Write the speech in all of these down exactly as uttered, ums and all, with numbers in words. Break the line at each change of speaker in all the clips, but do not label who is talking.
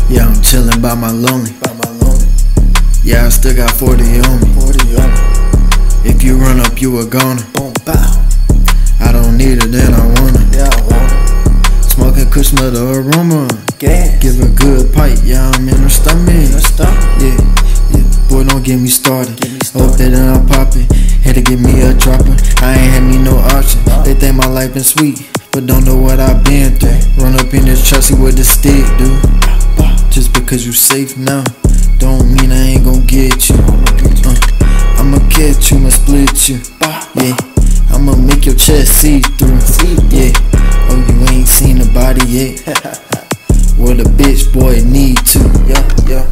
Yeah, I'm chillin' by my lonely.
By my lonely.
Yeah, I still got forty on me.
forty on me.
If you run up, you a goner.
Boom, bow.
I don't need it, then I want it.
Yeah, I want it.
Smoking kush, smell the aroma.
Gas.
Give a good pipe, yeah, I'm in her stomach.
Let's stop.
Yeah, yeah, boy, don't get me started.
Get me
Hope
started.
that I'm poppin'. Had to get me a dropper. I ain't had me no option. They think my life been sweet, but don't know what I've been through. Run up in this truck, see what the stick do. Just because you safe now, don't mean I ain't gon' get you. Uh, I'ma catch you, I'ma split you. Yeah, I'ma make your chest see through. Yeah, oh, you ain't seen the body yet. Well, the bitch boy need to. Yeah, yeah.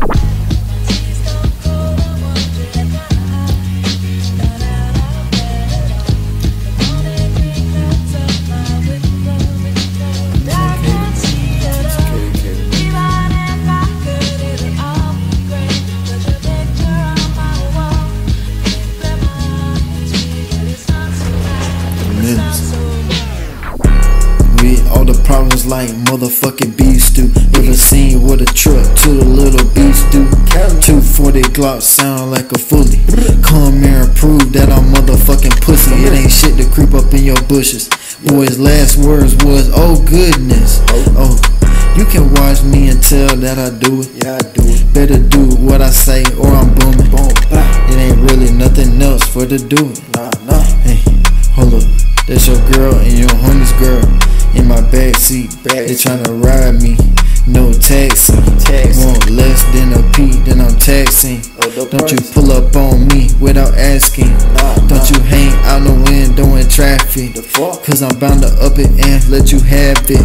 We all the problems like motherfucking beast do. Ever seen what a truck to the little beast do? two forty Glock sound like a fully. Come here and prove that I'm motherfucking pussy. It ain't shit to creep up in your bushes. Boy's last words was, oh goodness. Oh, you can watch me and tell that I do it.
Yeah, I do it.
Better do what I say or I'm booming.
Boom, bow.
It ain't really nothing else for to do it.
Nah, nah.
Hey, hold up, that's your girl and your homie's girl in my backseat. They tryna ride me, no taxi.
Taxi.
Want less than a P, then I'm taxing.
Oh, no
Don't you
price.
pull up on me without asking.
Nah,
Don't
nah.
you hang out the window in traffic.
The fuck?
Cause I'm bound to up it and let you have it.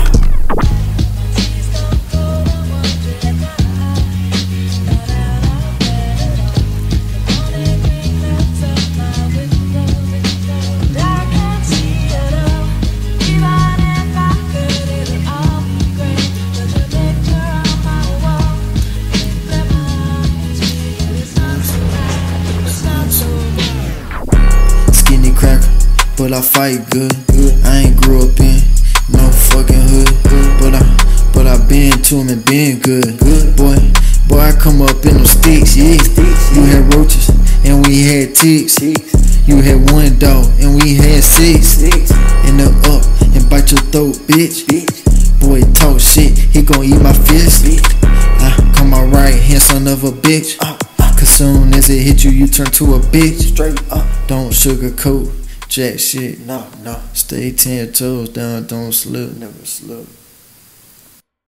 Skinny cracker, but I fight good. I ain't grew up in no fucking hood, but I, but I been to 'em and been good. Boy, boy, I come up in them sticks, yeah. You had roaches and we had ticks. You had one dog and we had six. And they'll up and bite your throat, bitch. Boy, talk shit, he gon' eat my fist. I call my right hand son of a bitch. Cause soon as it hit you, you turn to a bitch.
Straight up.
Don't sugarcoat jack shit.
No, no.
Stay ten toes down, don't slip.
Never slip.